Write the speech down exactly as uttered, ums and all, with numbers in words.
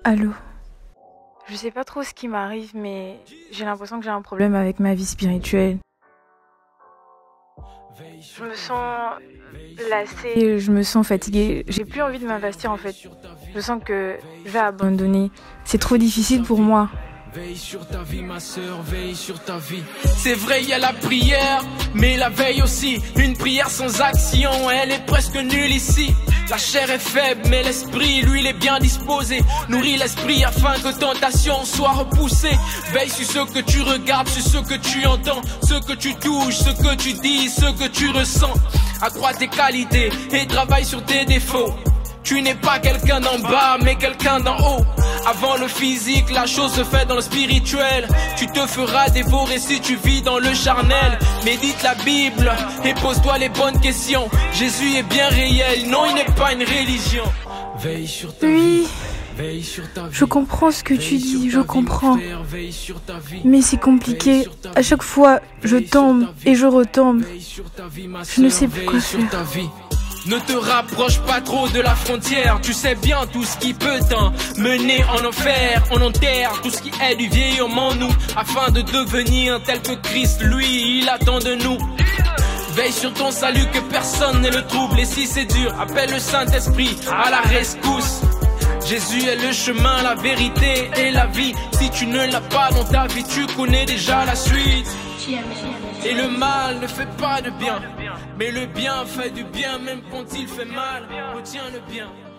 Allô? Je sais pas trop ce qui m'arrive, mais j'ai l'impression que j'ai un problème avec ma vie spirituelle. Je me sens lassée, je me sens fatiguée. J'ai plus envie de m'investir en fait. Je sens que je vais abandonner. C'est trop difficile pour moi. Veille sur ta vie, ma sœur, veille sur ta vie. C'est vrai, il y a la prière, mais la veille aussi. Une prière sans action, elle est presque nulle ici. La chair est faible, mais l'esprit, lui, il est bien disposé. Nourris l'esprit afin que tentation soit repoussée. Veille sur ce que tu regardes, sur ce que tu entends, ce que tu touches, ce que tu dis, ce que tu ressens. Accrois tes qualités et travaille sur tes défauts. Tu n'es pas quelqu'un d'en bas, mais quelqu'un d'en haut. Avant le physique, la chose se fait dans le spirituel. Tu te feras dévorer si tu vis dans le charnel. Médite la Bible et pose-toi les bonnes questions. Jésus est bien réel, non, il n'est pas une religion. Veille sur ta Oui, vie, sur ta vie. je comprends ce que tu dis, je comprends. Mais c'est compliqué. À chaque fois, je tombe et je retombe. Je ne sais plus quoi faire. Ne te rapproche pas trop de la frontière. Tu sais bien tout ce qui peut t'emmener en enfer. On enterre tout ce qui est du vieil homme en nous, afin de devenir tel que Christ, lui, il attend de nous. Veille sur ton salut, que personne ne le trouble. Et si c'est dur, appelle le Saint-Esprit à la rescousse. Jésus est le chemin, la vérité et la vie. Si tu ne l'as pas dans ta vie, tu connais déjà la suite. Et le mal ne fait pas de bien, mais le bien fait du bien même quand il fait mal. Retiens le bien.